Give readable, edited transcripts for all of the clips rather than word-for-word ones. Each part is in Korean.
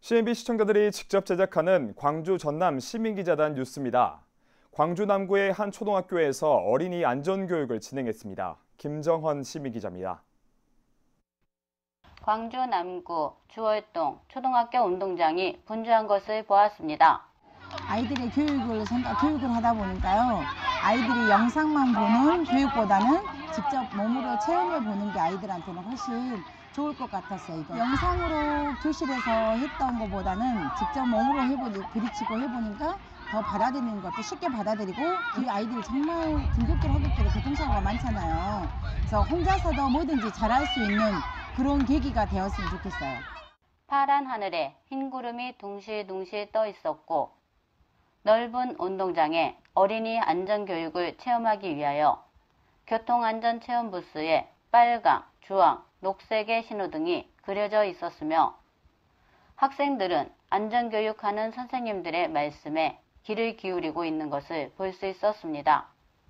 CNB 시청자들이 직접 제작하는 광주 전남 시민기자단 뉴스입니다. 광주 남구의 한 초등학교에서 어린이 안전교육을 진행했습니다. 김정헌 시민기자입니다. 광주 남구 주월동 초등학교 운동장이 분주한 것을 보았습니다. 아이들의 교육을 하다 보니까요. 아이들이 영상만 보는 교육보다는 직접 몸으로 체험해 보는 게 아이들한테는 훨씬 좋을 것 같았어요. 이거. 영상으로 교실에서 했던 것보다는 직접 몸으로 부딪히고 해보니까 더 받아들이는 것도 쉽게 받아들이고, 이 아이들이 정말 등굣길 하굣길에 교통사고가 많잖아요. 그래서 혼자서도 뭐든지 잘할 수 있는 그런 계기가 되었으면 좋겠어요. 파란 하늘에 흰 구름이 둥실둥실 떠 있었고, 넓은 운동장에 어린이 안전교육을 체험하기 위하여 교통안전체험 부스에 빨강, 주황, 녹색의 신호등이 그려져 있었으며, 학생들은 안전교육하는 선생님들의 말씀에 귀를 기울이고 있는 것을 볼 수 있었습니다.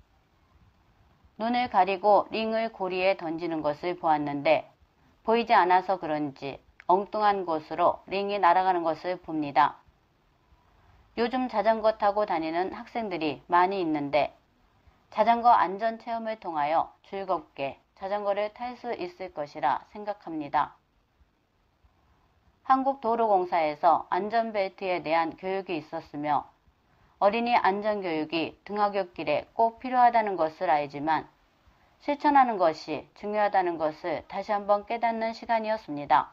눈을 가리고 링을 고리에 던지는 것을 보았는데, 보이지 않아서 그런지 엉뚱한 곳으로 링이 날아가는 것을 봅니다. 요즘 자전거 타고 다니는 학생들이 많이 있는데, 자전거 안전체험을 통하여 즐겁게 자전거를 탈 수 있을 것이라 생각합니다. 한국도로공사에서 안전벨트에 대한 교육이 있었으며, 어린이 안전교육이 등하굣길에 꼭 필요하다는 것을 알지만 실천하는 것이 중요하다는 것을 다시 한번 깨닫는 시간이었습니다.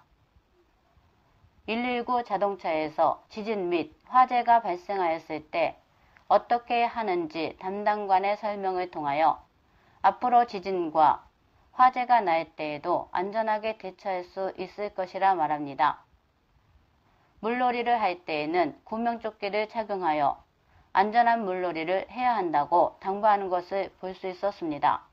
119 자동차에서 지진 및 화재가 발생하였을 때 어떻게 하는지 담당관의 설명을 통하여 앞으로 지진과 화재가 날 때에도 안전하게 대처할 수 있을 것이라 말합니다. 물놀이를 할 때에는 구명조끼를 착용하여 안전한 물놀이를 해야 한다고 당부하는 것을 볼 수 있었습니다.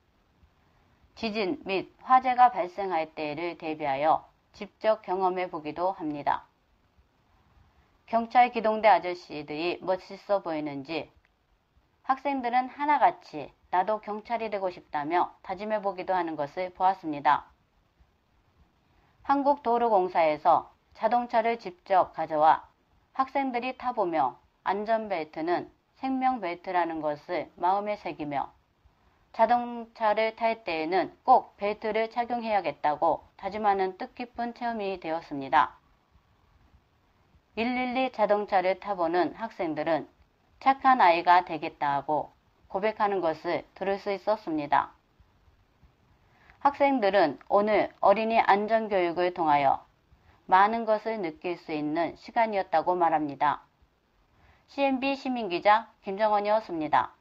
지진 및 화재가 발생할 때를 대비하여 직접 경험해 보기도 합니다. 경찰 기동대 아저씨들이 멋있어 보이는지 학생들은 하나같이 나도 경찰이 되고 싶다며 다짐해 보기도 하는 것을 보았습니다. 한국도로공사에서 자동차를 직접 가져와 학생들이 타보며 안전벨트는 생명벨트라는 것을 마음에 새기며 자동차를 탈 때에는 꼭 벨트를 착용해야겠다고 다짐하는 뜻깊은 체험이 되었습니다. 112 자동차를 타보는 학생들은 착한 아이가 되겠다 하고 고백하는 것을 들을 수 있었습니다. 학생들은 오늘 어린이 안전교육을 통하여 많은 것을 느낄 수 있는 시간이었다고 말합니다. CNB 시민기자 김정헌이었습니다.